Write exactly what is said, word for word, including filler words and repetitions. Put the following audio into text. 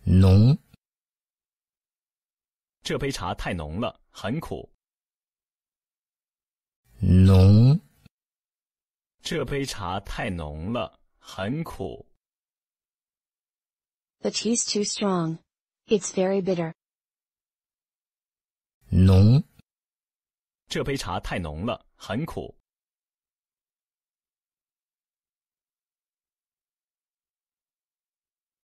浓， 这杯茶太浓了，很苦。 浓， 这杯茶太浓了，很苦。 The tea's too strong. It's very bitter. 浓， 这杯茶太浓了，很苦。